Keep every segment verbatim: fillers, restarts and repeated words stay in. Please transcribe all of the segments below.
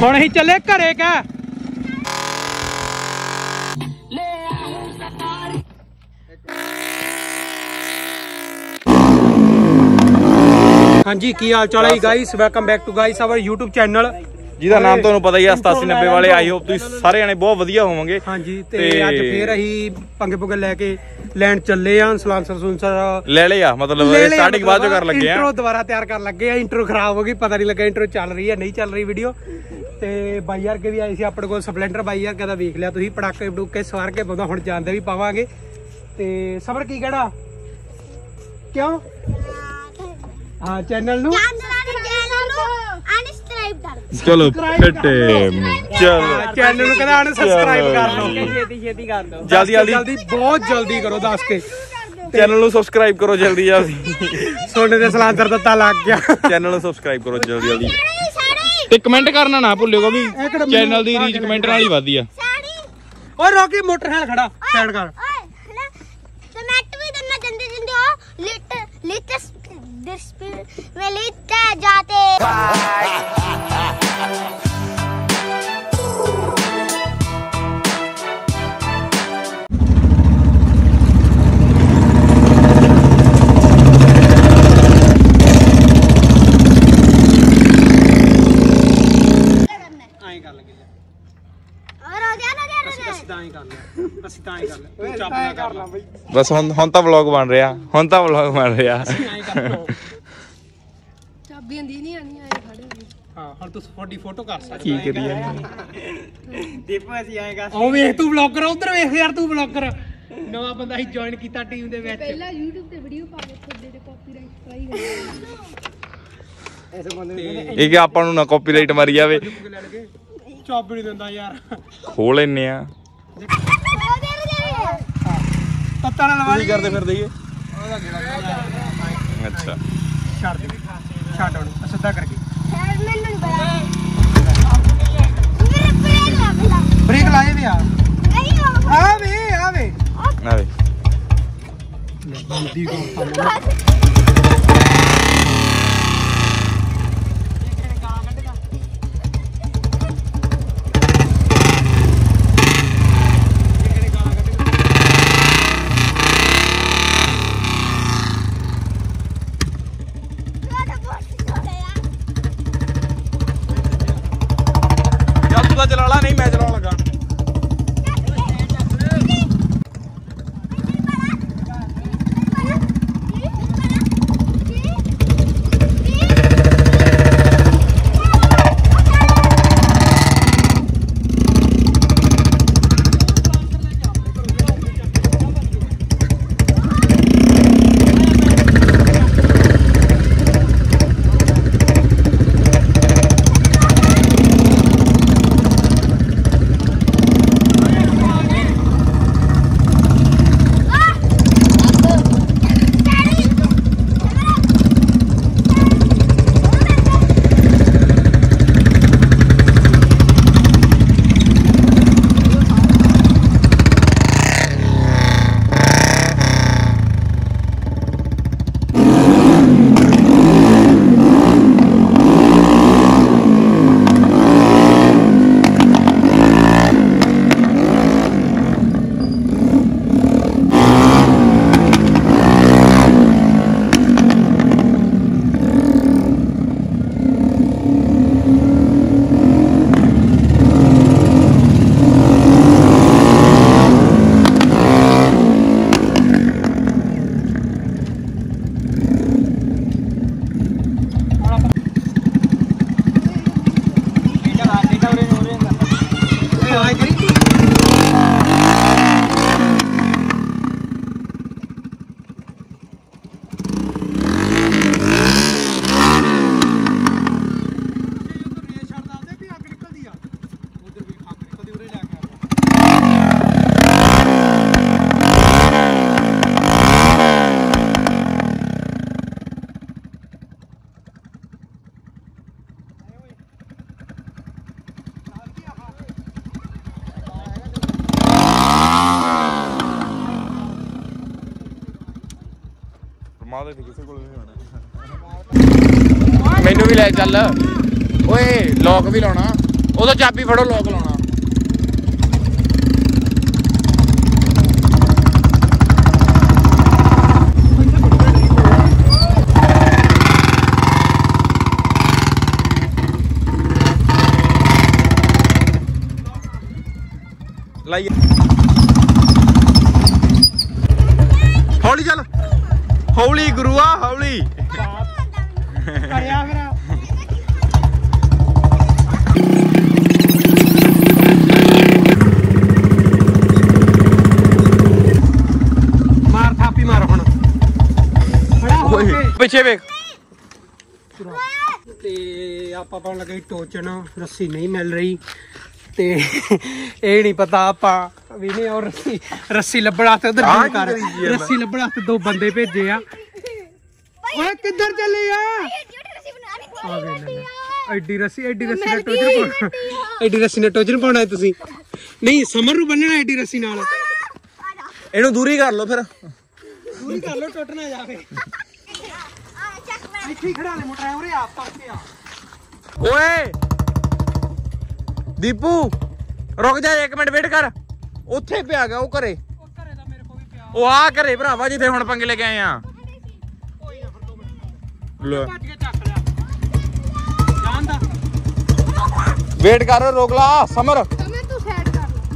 ਹੁਣ ਅਸੀਂ ਚੱਲੇ ਘਰੇ ਕਾ ਹਾਂਜੀ ਕੀ ਹਾਲ ਚਾਲ ਹੈ guys welcome back to guys our YouTube channel ਜਿਹਦਾ ਨਾਮ ਤੁਹਾਨੂੰ ਪਤਾ ਹੀ ਆ ਸਤਾਸੀ ਨੱਬੇ ਵਾਲੇ। ਆਈ ਹੋਪ ਤੁਸੀਂ ਸਾਰੇ ਜਣੇ ਬਹੁਤ ਵਧੀਆ ਹੋਵੋਗੇ। ਹਾਂਜੀ ਤੇ ਅੱਜ ਫੇਰ ਅਸੀਂ ਪੰਗੇ ਪੁੰਗੇ ਲੈ ਕੇ ਲੈਣ ਚੱਲੇ ਆ ਸਲਾਂਸਰ ਸੁਨਸਰ ਲੈ ਲਿਆ ਮਤਲਬ ਸਟਾਰਟਿੰਗ ਬਾਅਦ ਚੋਂ ਕਰ ਲੱਗੇ ਆ। ਇੰਟਰੋ ਦੁਬਾਰਾ ਤਿਆਰ ਕਰਨ ਲੱਗੇ ਆ। ਇੰਟਰੋ ਖਰਾਬ ਹੋ ਗਈ ਪਤਾ ਨਹੀਂ ਲੱਗਾ ਇੰਟਰੋ ਚੱਲ ਰਹੀ ਹੈ ਨਹੀਂ ਚੱਲ ਰਹੀ ਵੀਡੀਓ। ਤੇ ਬਾਈ ਯਾਰ ਕੇ ਵੀ ਆਏ ਸੀ ਆਪਣੇ ਕੋਲ ਸਪਲੈਂਡਰ ਬਾਈ ਯਾਰ ਕਦਾ ਵੇਖ ਲਿਆ ਤੁਸੀਂ ਪਟਾਕੇ ਪਟੂਕੇ ਸਵਾਰ ਕੇ ਬੰਦਾ ਹੁਣ ਜਾਂਦੇ ਵੀ ਪਾਵਾਂਗੇ। ਤੇ ਸਬਰ ਕੀ ਕਹਿਣਾ ਕਿਉਂ ਹਾਂ ਚੈਨਲ ਨੂੰ ਚਲੋ ਫਿੱਟੇ ਚਲੋ ਚੈਨਲ ਨੂੰ ਕਹਿੰਦਾ ਅਨਸਬਸਕ੍ਰਾਈਬ ਕਰ ਲਓ ਛੇਤੀ ਛੇਤੀ ਕਰ ਦਿਓ ਜਲਦੀ ਜਲਦੀ ਬਹੁਤ ਜਲਦੀ ਕਰੋ ਦੱਸ ਕੇ ਚੈਨਲ ਨੂੰ ਸਬਸਕ੍ਰਾਈਬ ਕਰੋ ਜਲਦੀ ਜਲਦੀ। ਸੋਨੇ ਦੇ ਸਲਾਂਸਰ ਦਿੱਤਾ ਲੱਗ ਗਿਆ। ਚੈਨਲ ਨੂੰ ਸਬਸਕ੍ਰਾਈਬ ਕਰੋ ਜਲਦੀ ਜਲਦੀ ਤੇ ਕਮੈਂਟ ਕਰਨਾ ਨਾ ਭੁੱਲਿਓ ਵੀ ਚੈਨਲ ਦੀ ਰੀਚ ਕਮੈਂਟ ਨਾਲ ਹੀ ਵਧਦੀ ਆ। ਓਏ ਰੋਕੀ ਮੋਟਰਸਾਈਕਲ ਖੜਾ ਸਾਈਡ ਕਰ ਕਮੈਂਟ ਵੀ ਕਰਨਾ ਜੰਦੇ ਜੰਦੇ ਹੋ ਲਿਟ ਲਿਟ ਦਿਸ ਮੈਂ ਲਿਟ ਜਾਤੇ ਬਸ ਹੁਣ ਹੁਣ ਤਾਂ ਵਲੌਗ ਬਣ ਰਿਹਾ ਹੁਣ ਤਾਂ ਵਲੌਗ ਬਣ ਰਿਹਾ। ਚਾਬੀ ਹੁੰਦੀ ਨਹੀਂ ਆਣੀ ਆਏ ਖੜੇ ਹਾਂ ਹੁਣ ਤੂੰ ਤੁਹਾਡੀ ਫੋਟੋ ਕਰ ਸਕਦਾ ਕੀ ਕਰੀਏ ਦੀਪੂ ਅਸੀਂ ਆਏਗਾ ਉਹ ਵੇਖ ਤੂੰ ਵਲੌਗਰ ਉਧਰ ਵੇਖ ਯਾਰ ਤੂੰ ਵਲੌਗਰ ਨਵਾਂ ਬੰਦਾ ਹੀ ਜੁਆਇਨ ਕੀਤਾ ਟੀਮ ਦੇ ਵਿੱਚ ਪਹਿਲਾਂ YouTube ਤੇ ਵੀਡੀਓ ਪਾ ਕੇ ਤੁਹਾਡੇ ਤੇ ਕਾਪੀਰਾਈਟ ਟਰਾਈ ਹੋਇਆ ਐਸੇ ਬੰਦੇ ਇਹ ਕਿ ਆਪਾਂ ਨੂੰ ਨਾ ਕਾਪੀਰਾਈਟ ਮਾਰੀ ਜਾਵੇ। ਚਾਬੀ ਨਹੀਂ ਦਿੰਦਾ ਯਾਰ ਖੋਲ ਲੈਨੇ ਆ ਤੱਤਾ ਨਾਲ ਲਵਾ ਲਈ ਕਰਦੇ ਫਿਰ ਦਈਏ ਅੱਛਾ ਛੱਡ ਦੇ ਛੱਡ ਹੁਣ ਸਿੱਧਾ ਕਰਕੇ ਮੈਨੂੰ ਬੜਾ ਬ੍ਰੇਕ ਲਾਏ ਵੀ ਆ ਨਹੀਂ ਆ ਵੇ ਆ ਵੇ ਆ ਵੇ ਬੰਦੀ ਕੋ ਚਲਾ ਲਾ ਨਹੀਂ ਮੈਂ ਚਲਾਉਣ ਲੱਗਾ। ਮਾਂ ਦੇ ਕਿਸੇ ਕੋਲ ਨਹੀਂ ਹੋਣਾ। ਮੈਨੂੰ ਵੀ ਲੈ ਚੱਲ ਓਏ, ਲੋਕ ਵੀ ਲਾਉਣਾ। ਉਦੋਂ ਚਾਬੀ ਫੜੋ ਲੋਕ ਲਾਉਣਾ। ਲਾਈਏ ਹੌਲੀ ਚੱਲ, ਹੌਲੀ ਗੁਰੂਆ ਹੌਲੀ। ਕਰਿਆ ਫਿਰ ਮਾਰ ਥਾਪੀ ਮਾਰ ਹੁਣ ਖੜਾ ਹੋ ਕੇ ਪਿੱਛੇ ਵੇਖ। ਤੇ ਆਪਾਂ ਪਾਉਣ ਲੱਗੇ ਟੋਚਨ, ਰੱਸੀ ਨਹੀਂ ਮਿਲ ਰਹੀ ਤੇ ਇਹ ਨਹੀਂ ਪਤਾ ਆਪਾਂ ਵੀ ਨਹੀਂ। ਔਰ ਰੱਸੀ ਰੱਸੀ ਲੱਭਣ ਵਾਸਤੇ ਉਧਰ ਜੂਮ ਕਰ, ਰੱਸੀ ਲੱਭਣ ਵਾਸਤੇ ਦੋ ਬੰਦੇ ਭੇਜੇ ਆ। ਓਏ ਕਿੱਧਰ ਚੱਲੇ ਆ? ਆ ਵੇ ਲੈ ਐਡੀ ਰੱਸੀ, ਐਡੀ ਰੱਸੀ ਨਾਲ ਟੋਚਨ ਪਾਉਣਾ, ਐਡੀ ਰੱਸੀ ਨਾਲ ਟੋਚਨ ਪਾਉਣਾ ਹੈ ਤੁਸੀਂ? ਨਹੀਂ ਸਮਰ ਨੂੰ ਬੰਨਣਾ ਐਡੀ ਰੱਸੀ ਨਾਲ। ਇਹਨੂੰ ਦੂਰੀ ਕਰ ਲਓ ਫਿਰ, ਦੂਰੀ ਕਰ ਲਓ, ਟੁੱਟ ਨਾ ਜਾਵੇ। ਇੱਥੇ ਹੀ ਖੜਾ ਲੈ ਮੋਟਰ ਉਰੇ ਆ ਪਾਸੇ ਆ। ਓਏ ਦੀਪੂ ਰੁਕ ਜਾ ਇੱਕ ਮਿੰਟ ਵੇਟ ਕਰ। ਉੱਥੇ ਪਿਆ ਗਿਆ ਉਹ ਘਰੇ, ਉਹ ਘਰੇ ਦਾ ਮੇਰੇ ਕੋਲ ਵੀ ਪਿਆ। ਉਹ ਆ ਘਰੇ ਭਰਾਵਾ ਜਿੱਥੇ ਹੁਣ ਪੰਗੇ ਲੈ ਕੇ ਆਏ ਆ। ਕੋਈ ਨਾ ਫਿਰ ਦੋ ਮਿੰਟ ਲੈ ਭੱਜ ਕੇ ਚੱਕ ਲਿਆ ਜਾਂਦਾ। ਵੇਟ ਕਰ, ਰੋਕ ਲਾ ਸਮਰ। ਸਮੇਂ ਤੂੰ ਸਾਈਡ ਕਰ ਲੈ।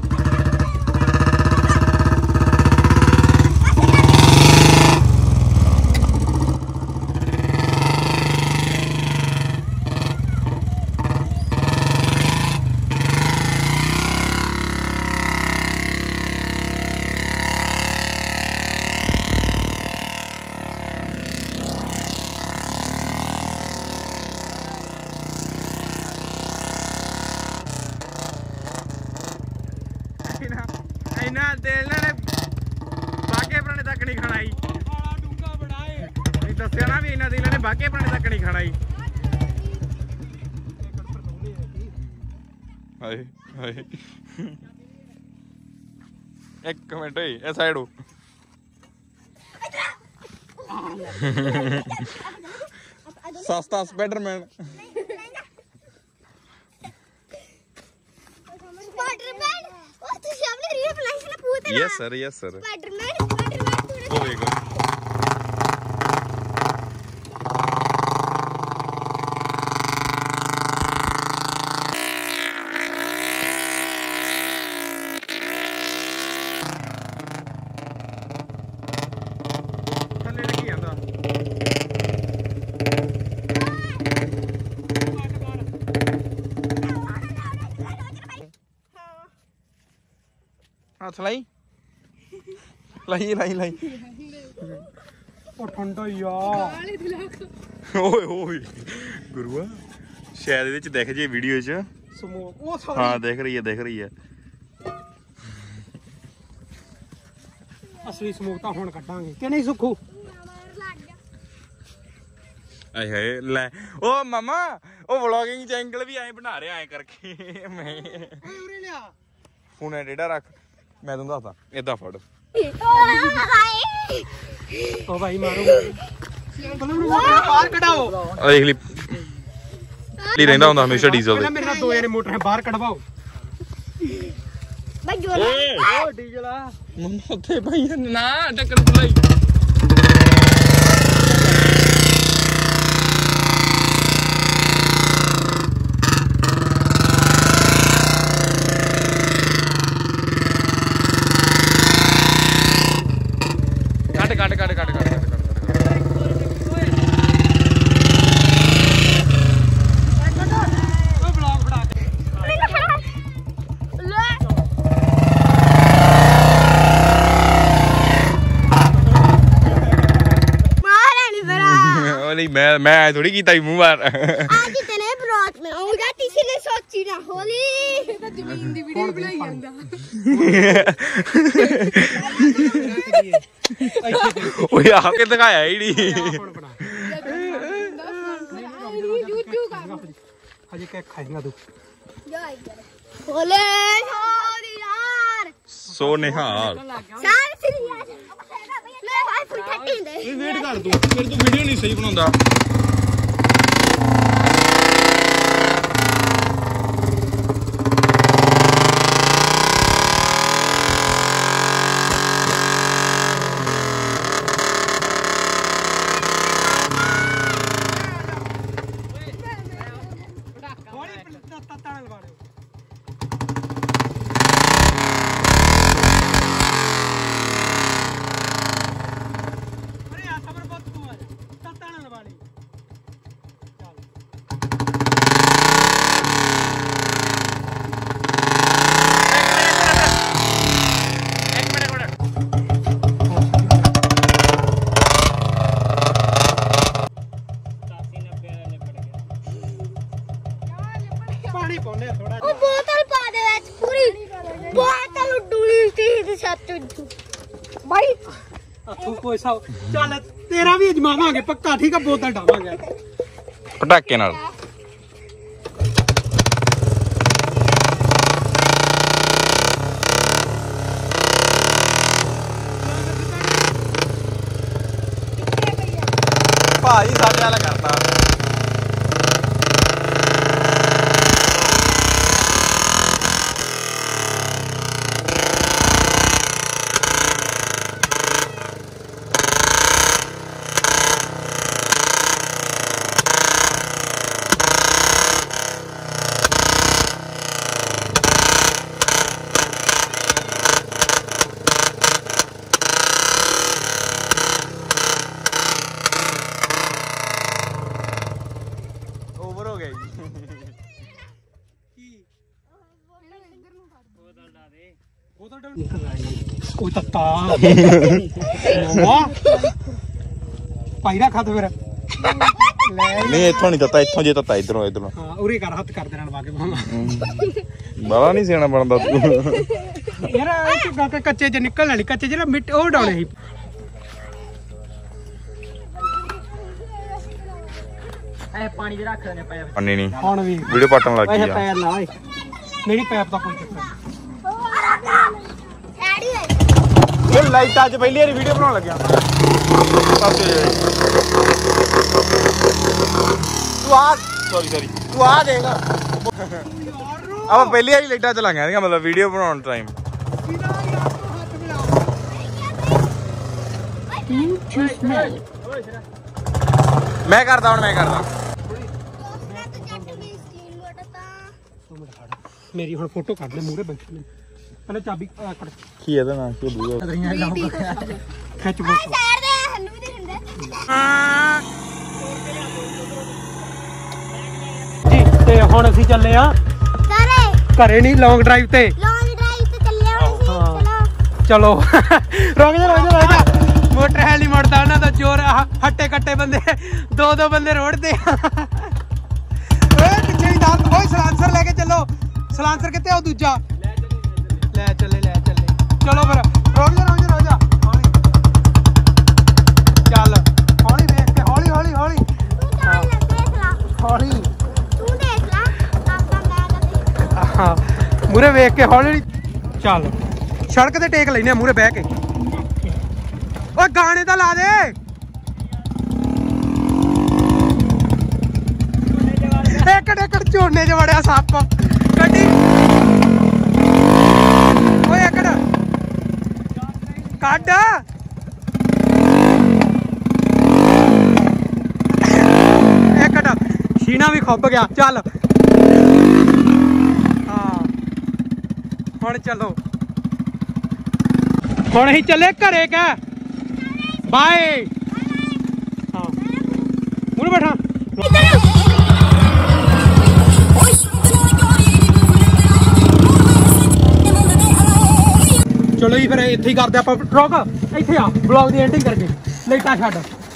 ਇਹਨਾਂ ਤੇਲ ਨੇ ਬਾਗੇ ਪੁਰਾਣੇ ਤੱਕ ਨਹੀਂ ਖਾਣਾ ਜੀ। ਖਾਲਾ ਡੂੰਗਾ ਬੜਾ ਏ। ਨਹੀਂ ਦੱਸਿਆ ਨਾ ਵੀ ਇਹਨਾਂ ਦੇ ਇਹਨਾਂ ਨੇ ਬਾਗੇ ਪੁਰਾਣੇ ਤੱਕ ਨਹੀਂ ਖਾਣਾ ਜੀ। ਹਾਏ ਹਾਏ ਇੱਕ ਮਿੰਟ ਓਏ ਇਹ ਸਾਈਡ ਹੋ। ਸਸਤਾ ਸਪਾਈਡਰਮੈਨ। स्पाइडरमैन ओ तू सामने रियल फ्लैश ना पूछ yes sir yes sir. Spiderman Spiderman ओ देखो थल्ले लगी ਜਾਂਦਾ। ਹੱਥ ਲਾਈ ਲਾਈ ਲਾਈ ਲਾਈ। ਉਹ ਠੰਡਾ ਹੀ ਆ। ਕਾਲੇ ਦਿਲਾਕ ਓਏ ਓਏ ਗੁਰੂਆ ਸ਼ਾਇਦ ਇਹਦੇ ਚ ਦਿਖ ਜੇ ਵੀਡੀਓ ਚ। ਸਮੋਕ ਉਹ ਸਾਰੀ ਹਾਂ ਦਿਖ ਰਹੀ ਹੈ ਦਿਖ ਰਹੀ ਹੈ। ਅਸਲੀ ਸਮੋਕ ਤਾਂ ਹੁਣ ਕੱਢਾਂਗੇ ਕਿ ਨਹੀਂ ਸੁੱਖੂ? ਆਏ ਹਾਏ ਲੈ ਓ ਮਾਮਾ ਉਹ ਵਲੌਗਿੰਗ ਚੈਨਲ ਵੀ ਐਂ ਬਣਾ ਰਿਹਾ ਐਂ ਕਰਕੇ। ਮੈਂ ਓਏ ਉਰੇ ਲਿਆ ਫੋਨ ਐ ਡੇਡਾ ਰੱਖ ਮੈਂ ਤੁਹਾਨੂੰ ਦੱਸਦਾ ਏਦਾਂ ਫੜ। ਉਹ ਭਾਈ ਮਾਰੋ ਬਲੂ ਨੂੰ ਬਾਹਰ ਕਢਾਓ। ਆ ਦੇਖ ਲਈ ਲਈ ਰਹਿੰਦਾ ਹੁੰਦਾ ਹਮੇਸ਼ਾ ਡੀਜ਼ਲ ਪਹਿਲਾਂ ਦੇ। ਮੇਰੇ ਨਾਲ ਦੋ ਜਣੇ ਮੋਟਰ ਹੈ ਬਾਹਰ ਕਢਵਾਓ। भाई जो ਓਏ ਉਹ ਡੀਜ਼ਲ ਆ ਮੰਮਾ ਉੱਥੇ ਭਾਈ ਨਾ ਟੱਕਰ ਖੁੱਲਾਈ। ਕੱਟ ਕੱਟ ਕੱਟ ਕੱਟ ਕੱਟ ਕੱਟ ਉਹ ਬਲੌਗ ਫੜਾ ਕੇ ले मारा नहीं बड़ा ਉਹ ਨਹੀਂ ਮੈਂ ਮੈਂ ਥੋੜੀ ਕੀਤਾ ਸੀ ਮੂੰਹ ਮਾਰ। आज इतने ब्रॉड में हो जाती इसलिए सोची ना होली ਇਹ ਤਾਂ ਜ਼ਮੀਨ ਦੀ ਵੀਡੀਓ ਬਣਾਈ ਜਾਂਦਾ। ਓਏ ਆ ਕੇ ਦਿਖਾਇਆ ਹੀ ਨਹੀਂ। ਹੁਣ ਬਣਾ ਜੂਜੂ ਕਰ ਹਜੇ ਕਹਿ ਖਾਏਗਾ ਤੂੰ। होले होली यार ਸੋ ਨਿਹਾਲ सार फिर यार ले भाई फुल थर्टी दे ਇਹ ਵੇਟ ਕਰ ਤੂੰ ਫਿਰ ਤੂੰ ਵੀਡੀਓ ਨਹੀਂ ਸਹੀ ਬਣਾਉਂਦਾ। ਤੱਤਾਂ ਨਾਲ ਲਵਾ ਲਿਓ ਅਰੇ ਆ ਸਬਰ ਬਹੁਤ ਤੂੰ ਆ ਜਾ ਤੱਤਾਂ ਨਾਲ ਲਵਾ ਲਈ ਪਾਣੀ ਪਾਉਣੇ ਥੋੜਾ ਉਹ ਬੋਤਲ ਪਾ ਦੇ ਵਿੱਚ ਪੂਰੀ ਬੋਤਲ ਡੁੱਲੀ ਸੀ ਸੱਤ ਬਾਈ ਤੂੰ ਕੋਈ ਸਾ ਚੱਲ ਤੇਰਾ ਵੀ ਅਜਮਾਵਾਂਗੇ ਪੱਕਾ ਠੀਕ ਆ ਬੋਤਲ ਢਾਵਾਂਗੇ ਪਟਾਕੇ ਨਾਲ ਭਾਈ ਸਾਡੇ ਵਾਲਾ ਕਰਤਾ ਉਹ ਤੱਤਾ ਭਾਈ ਰੱਖ ਹੱਥ ਫਿਰ ਲੈ ਨਹੀਂ ਇੱਥੋਂ ਨਹੀਂ ਦਿੱਤਾ ਇੱਥੋਂ ਜੇ ਦਿੱਤਾ ਇਧਰੋਂ ਇਧਰੋਂ ਹਾਂ ਉਰੇ ਕਰ ਹੱਥ ਕਰ ਦੇ ਨਾਲ ਵਾਗੇ ਮਾਮਾ ਬਾਲਾ ਨਹੀਂ ਸਿਆਣਾ ਬਣਦਾ ਤੂੰ ਯਾਰ ਇਹ ਗਾ ਕੇ ਕੱਚੇ ਚ ਨਿਕਲਣ ਵਾਲੀ ਕੱਚੇ ਜਿਹੜਾ ਮਿੱਟ ਉਹ ਡਾਉਣੇ ਸੀ ਐ ਪਾਣੀ ਦੇ ਰੱਖ ਦੇਣੇ ਪਏ ਪੰਨੀ ਨਹੀਂ ਹੁਣ ਵੀ ਵੀਡੀਓ ਪਾਟਣ ਲੱਗ ਗਈ ਆ ਪੈਰ ਨਾ ਓਏ ਨਹੀਂ ਪੈਪ ਦਾ ਕੋਈ ਚੱਕਰ ਐਡੀ ਹੈ ਇਹ ਲਾਈਟ ਅੱਜ ਪਹਿਲੀ ਵਾਰੀ ਵੀਡੀਓ ਬਣਾਉਣ ਲੱਗਿਆ ਤੂੰ ਆ ਸੌਰੀ ਸੌਰੀ ਤੂੰ ਆ ਦੇਖ ਆਪਾਂ ਪਹਿਲੀ ਵਾਰੀ ਲਾਈਟਾਂ ਚਲਾਈਆਂ ਸੀਗੀਆਂ ਮਤਲਬ ਵੀਡੀਓ ਬਣਾਉਣ ਟਾਈਮ ਮੈਂ ਕਰਦਾ ਹੁਣ ਮੈਂ ਕਰਦਾ ਮੇਰੀ ਹੁਣ ਫੋਟੋ ਕੱਢ ਲੈ ਮੂਹਰੇ ਬੈਠੇ ਨੇ ਪਹਿਲੇ ਚਾਬੀ ਕੱਢ ਕੀ ਇਹਦਾ ਨਾਮ ਕੀ ਬੂਗਾ ਖਿੱਚ ਬੋ ਸਾਈਡ ਦੇ ਹੰਨੂ ਵੀ ਦਿਖਦੇ ਜੀ ਤੇ ਹੁਣ ਅਸੀਂ ਚੱਲੇ ਆ ਸਾਰੇ ਘਰੇ ਨਹੀਂ ਲੌਂਗ ਡਰਾਈਵ ਤੇ ਲੌਂਗ ਡਰਾਈਵ ਤੇ ਚੱਲੇ ਹੋਏ ਸੀ ਹਾਂ। ਚਲੋ ਚਲੋ ਰੁਕ ਜਾ ਰੁਕ ਜਾ ਰੁਕ ਜਾ ਮੋਟਰ ਹੈ ਨਹੀਂ ਮੁੜਦਾ ਉਹਨਾਂ ਦਾ ਜ਼ੋਰ ਹੱਟੇ ਕੱਟੇ ਬੰਦੇ ਦੋ ਦੋ ਬੰਦੇ ਰੋਡ ਤੇ ਓਏ ਪਿੱਛੇ ਹੀ ਦਾਰ ਓਏ ਸਲਾਂਸਰ ਲੈ ਕੇ ਚੱਲੋ ਸਲਾਂਸਰ ਕਿੱਥੇ ਉਹ ਦੂਜਾ ਲੈ ਚੱਲੇ ਲੈ ਚੱਲੇ ਚਲੋ ਫਿਰ ਰੁਕ ਜਾ ਰੁਕ ਜਾ ਰੁਕ ਜਾ ਹੌਲੀ ਚੱਲ ਹੌਲੀ ਵੇਖ ਕੇ ਹੌਲੀ ਹੌਲੀ ਹੌਲੀ ਤੂੰ ਚੱਲ ਦੇਖ ਲਾ ਹੌਲੀ ਤੂੰ ਦੇਖ ਲਾ ਆਪਾਂ ਮੈਂ ਕਦੇ ਹਾਂ ਮੂਰੇ ਵੇਖ ਕੇ ਹੌਲੀ ਹੌਲੀ ਚੱਲ ਸੜਕ ਤੇ ਟੇਕ ਲੈਨੇ ਮੂਰੇ ਬਹਿ ਕੇ ਓਏ ਗਾਣੇ ਤਾਂ ਲਾ ਦੇ ਏਕੜ ਏਕੜ ਝੋਨੇ ਚ ਵੜਿਆ ਸੱਪ ਗੱਡੀ ਓਏ ਏਕੜ ਕੱਢ ਏਕੜ ਸ਼ੀਨਾ ਵੀ ਖੁੱਬ ਗਿਆ ਚੱਲ ਹਾਂ ਹੁਣ ਚਲੋ ਹੁਣ ਅਸੀਂ ਚੱਲੇ ਘਰੇ ਕਾ ਬਾਏ ਹਾਂ ਮੂਰੇ ਬੈਠਾ ਚਲੋ ਜੀ ਫਿਰ ਇੱਥੇ ਹੀ ਕਰਦੇ ਆਪਾਂ ਰੁਕ ਇੱਥੇ ਆ ਬਲੌਗ ਦੀ ਐਂਡਿੰਗ ਕਰਕੇ ਲਾਈਟਾਂ ਛੱਡ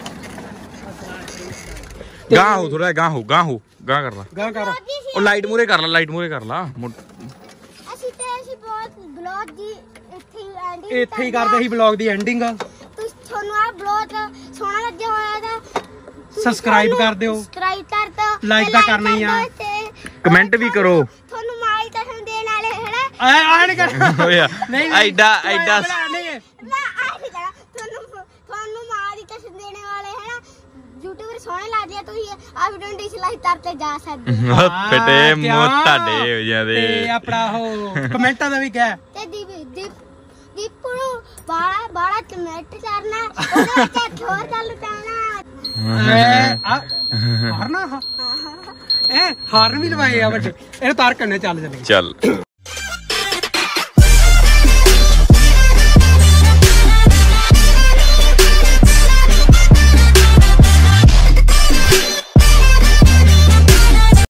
ਗਾਂ ਹੋ ਥੋੜਾ ਗਾਂ ਹੋ ਗਾਂ ਹੋ ਗਾਂ ਕਰ ਲਾ ਗਾਂ ਕਰ ਉਹ ਲਾਈਟ ਮੂਰੇ ਕਰ ਲਾ ਲਾਈਟ ਮੂਰੇ ਕਰ ਲਾ ਮੁੜ- ਅਸੀਂ ਤੇ ਅਸੀਂ ਬਹੁਤ ਬਲੌਗ ਦੀ ਇੱਥੇ ਹੀ ਐਂਡਿੰਗ ਇੱਥੇ ਹੀ ਕਰਦੇ ਸੀ ਬਲੌਗ ਦੀ ਐਂਡਿੰਗ ਤੁਸੀਂ ਤੁਹਾਨੂੰ ਆ ਬਲੌਗ ਸੋਹਣਾ ਲੱਗਿਆ ਹੋਇਆ ਤਾਂ ਸਬਸਕ੍ਰਾਈਬ ਕਰ ਦਿਓ ਸਬਸਕ੍ਰਾਈਬ ਕਰ ਦਿਓ Like ਤਾਂ ਕਰਨਾ ਹੀ ਆ। ਕਮੈਂਟ ਵੀ ਕਰੋ ਤੁਹਾਨੂੰ ਮਾਈ ਟਸ਼ਨ ਦੇਣ ਵਾਲੇ ਹੈਨਾ ਆ ਆ ਨਹੀਂ ਕਰ ਹੋਇਆ ਨਹੀਂ ਐਡਾ ਐਡਾ ਮੈਂ ਆ ਨਹੀਂ ਕਰਾਂ ਤੁਹਾਨੂੰ ਤੁਹਾਨੂੰ ਮਾਂ ਦੀ ਟਸ਼ਨ ਦੇਣ ਵਾਲੇ ਹੈਨਾ ਯੂਟਿਊਬਰ ਸੋਹਣੇ ਲੱਗਦੇ ਆ ਤੁਸੀਂ ਆ ਵੀਡੀਓ ਨੂੰ ਡਿਸਲਾਈਕ ਕਰਤੇ ਜਾ ਸਕਦੇ ਹੋ। ਫਿੱਟੇ ਹਾਂ, ਮੂੰਹ ਕਿਆ? ਤੁਹਾਡੇ ਹੋ ਜਾਂਦੇ ਤੇ ਆਪਣਾ ਉਹ ਕਮੈਂਟਾਂ ਦਾ ਵੀ ਕਹਿ ਤੇ ਦੀਪ ਦੀਪ ਦੀਪੂ ਨੂੰ ਬਾੜਾ ਬਾੜਾ ਕਮੈਂਟ ਕਰਨਾ ਉਹਦੇ ਵਿੱਚ ਹੋਰ ਗੱਲ ਪੈਣਾ ਐ ਆ ਮਾਰਨਾ ਐ ਹਾਰਨ ਵੀ ਲਵਾਏ ਆ ਵੱਡੇ ਇਹਨੂੰ ਤਾਰ ਕਰਨੇ ਚੱਲ ਚੱਲੇ ਚੱਲ